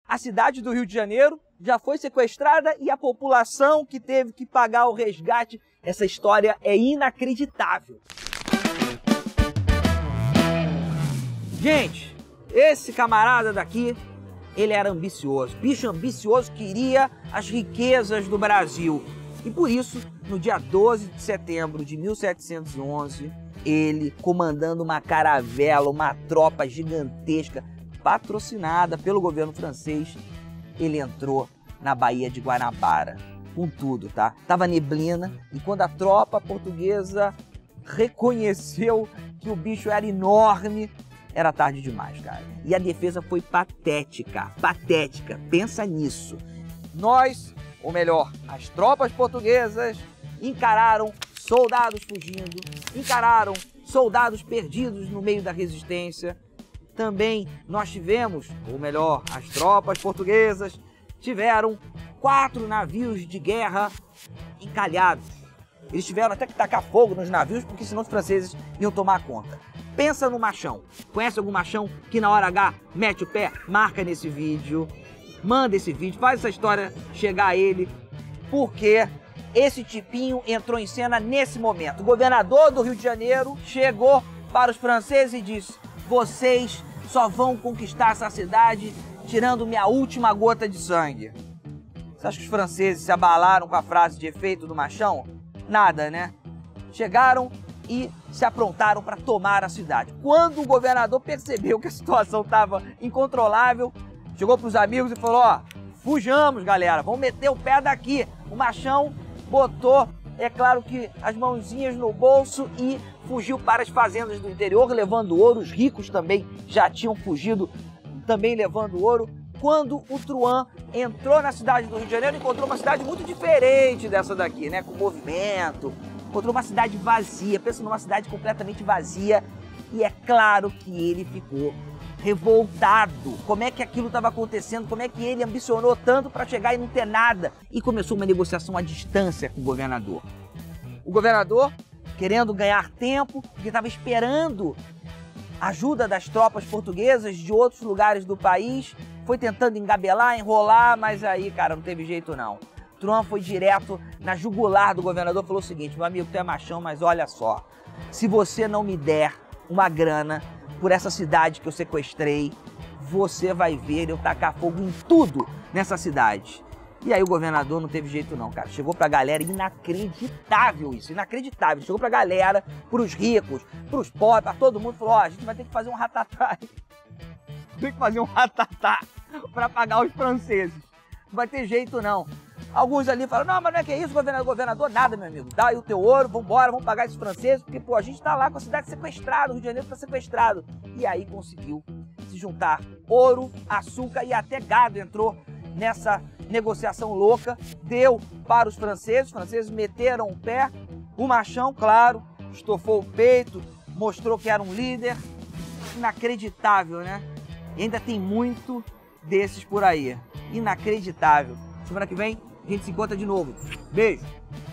a cidade do Rio de Janeiro já foi sequestrada e a população que teve que pagar o resgate. Essa história é inacreditável. Gente, esse camarada daqui, ele era ambicioso. Bicho ambicioso, queria as riquezas do Brasil. E por isso, no dia 12 de setembro de 1711, ele, comandando uma caravela, uma tropa gigantesca, patrocinada pelo governo francês, ele entrou na Baía de Guanabara, com tudo, tá? Tava neblina, e quando a tropa portuguesa reconheceu que o bicho era enorme, era tarde demais, cara. E a defesa foi patética, patética, pensa nisso. Nós, ou melhor, as tropas portuguesas, encararam soldados fugindo, encararam soldados perdidos no meio da resistência. Também nós tivemos, ou melhor, as tropas portuguesas tiveram 4 navios de guerra encalhados. Eles tiveram até que tacar fogo nos navios, porque senão os franceses iam tomar conta. Pensa no machão. Conhece algum machão que na hora H mete o pé? Marca nesse vídeo, manda esse vídeo, faz essa história chegar a ele, porque esse tipinho entrou em cena nesse momento. O governador do Rio de Janeiro chegou para os franceses e disse: vocês só vão conquistar essa cidade tirando minha última gota de sangue. Você acha que os franceses se abalaram com a frase de efeito do machão? Nada, né? Chegaram e se aprontaram para tomar a cidade. Quando o governador percebeu que a situação estava incontrolável, chegou para os amigos e falou: ó, fujamos, galera, vamos meter o pé daqui. O machão botou, é claro que as mãozinhas no bolso e fugiu para as fazendas do interior, levando ouro. Os ricos também já tinham fugido, também levando ouro. Quando o Truhan entrou na cidade do Rio de Janeiro, encontrou uma cidade muito diferente dessa daqui, né? Com movimento. Encontrou uma cidade vazia, pensa numa cidade completamente vazia. E é claro que ele ficou revoltado. Como é que aquilo estava acontecendo? Como é que ele ambicionou tanto para chegar e não ter nada? E começou uma negociação à distância com o governador. O governador, querendo ganhar tempo, porque estava esperando a ajuda das tropas portuguesas de outros lugares do país, foi tentando engabelar, enrolar, mas aí, cara, não teve jeito não. Truhan foi direto na jugular do governador, falou o seguinte: meu amigo, tu é machão, mas olha só, se você não me der uma grana por essa cidade que eu sequestrei, você vai ver eu tacar fogo em tudo nessa cidade. E aí o governador não teve jeito não, cara. Chegou pra galera, inacreditável isso, inacreditável. Chegou pra galera, pros ricos, pros pobres, pra todo mundo, falou: ó, a gente vai ter que fazer um ratatá. Tem que fazer um ratatá pra pagar os franceses. Não vai ter jeito não. Alguns ali falaram: não, mas não é que é isso, governador, nada, meu amigo. Dá aí o teu ouro, vambora, vamos pagar esses franceses, porque, pô, a gente tá lá com a cidade sequestrada, o Rio de Janeiro tá sequestrado. E aí conseguiu se juntar ouro, açúcar e até gado entrou nessa negociação louca, deu para os franceses meteram o pé, o machão, claro, estofou o peito, mostrou que era um líder. Inacreditável, né? E ainda tem muito desses por aí. Inacreditável. Semana que vem a gente se encontra de novo. Beijo!